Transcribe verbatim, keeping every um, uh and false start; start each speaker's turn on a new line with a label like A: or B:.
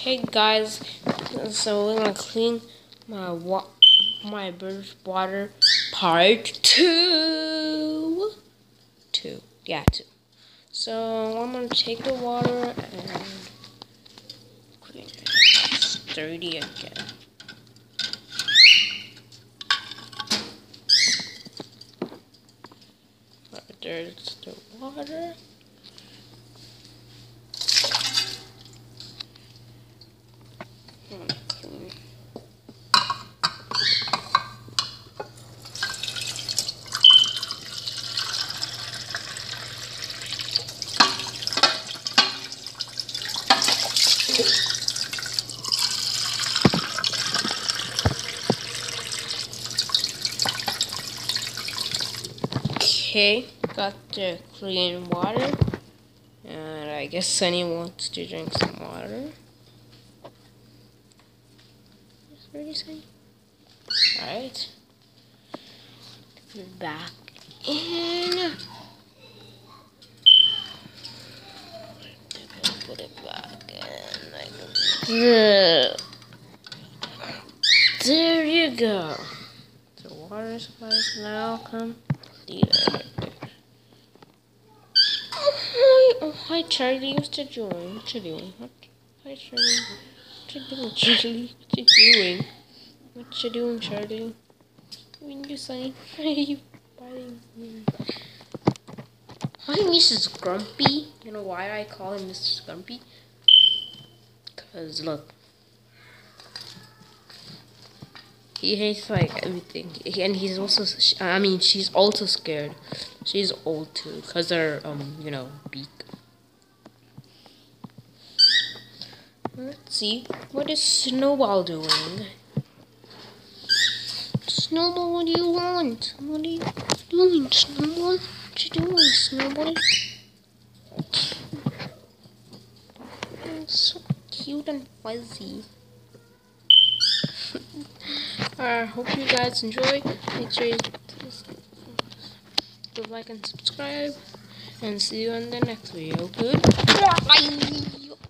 A: Hey guys, so we're gonna clean my wa my bird water part two. Two, yeah, two. So I'm gonna take the water and clean it. It's dirty again. There's the water. Clean. Okay, got the clean water, and I guess Sunny wants to drink some water. Ready, Sunny? Alright. Back in. Put it back in. Like that. There you go. The water supply is now complete. Oh, hi, oh, hi Charlie. What you doing? What you doing? What? Hi Charlie. What you doing, Charlie? What you doing? What you doing, Charlie? What are you saying? Why are you biting me? Hi, Missus Grumpy. You know why I call him Missus Grumpy? Cause look, he hates like everything, he, and he's also. I mean, she's also scared. She's old too, cause her um, you know, beak. Let's see, what is Snowball doing? Snowball, what do you want? What are you doing, Snowball? What you doing, Snowball? It's so cute and fuzzy. I uh, hope you guys enjoy. Make sure you like and subscribe. And see you in the next video. Goodbye.